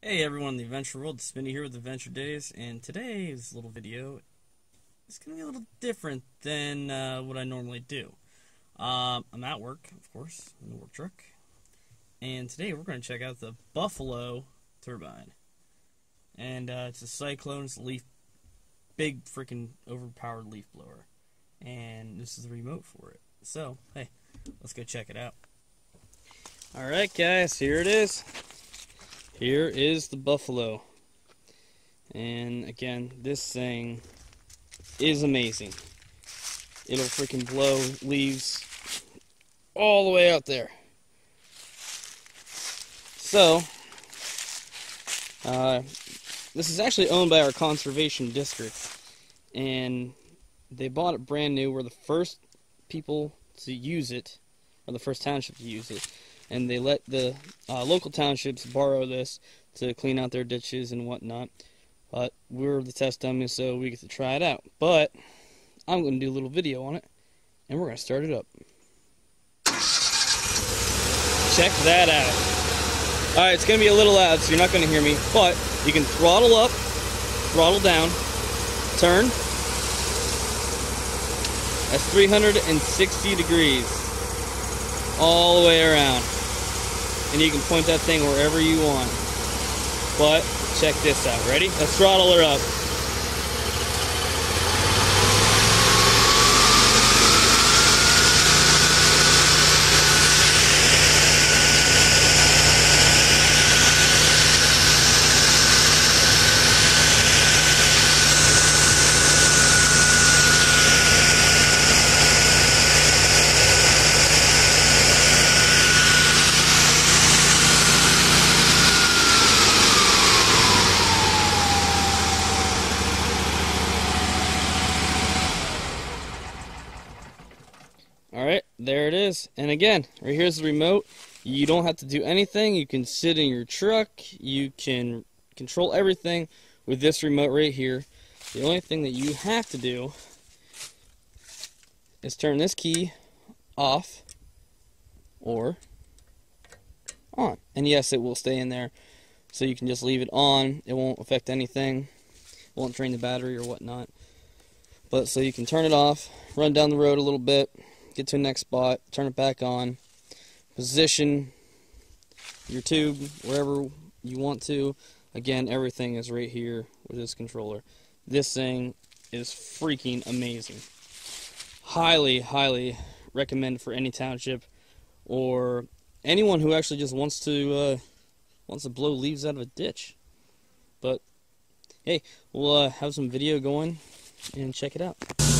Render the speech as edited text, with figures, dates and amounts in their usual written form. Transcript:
Hey everyone in the adventure world, it's Spinny here with Adventure Days, and today's little video is going to be a little different than what I normally do. I'm at work, of course, in the work truck, and today we're going to check out the Buffalo Turbine. And it's a Cyclone, it's a big freaking overpowered leaf blower, and this is the remote for it. So, hey, let's go check it out. Alright guys, here it is. Here is the Buffalo, and again, this thing is amazing. It'll freaking blow leaves all the way out there. So, this is actually owned by our conservation district, and they bought it brand new. We're the first people to use it, or the first township to use it. And they let the local townships borrow this to clean out their ditches and whatnot. But we're the test dummies, so we get to try it out. But I'm going to do a little video on it, and we're going to start it up. Check that out. Alright, it's going to be a little loud, so you're not going to hear me. But you can throttle up, throttle down, turn. That's 360 degrees. All the way around. And you can point that thing wherever you want. But check this out. Ready? Let's throttle her up. Alright, there it is. And again, right here's the remote. You don't have to do anything. You can sit in your truck. You can control everything with this remote right here. The only thing that you have to do is turn this key off or on. And yes, it will stay in there. So you can just leave it on. It won't affect anything. It won't drain the battery or whatnot. But so you can turn it off, run down the road a little bit, get to the next spot, turn it back on, position your tube wherever you want to. Again, everything is right here with this controller. This thing is freaking amazing. Highly, highly recommend for any township or anyone who actually just wants to blow leaves out of a ditch. But hey, we'll have some video going and check it out.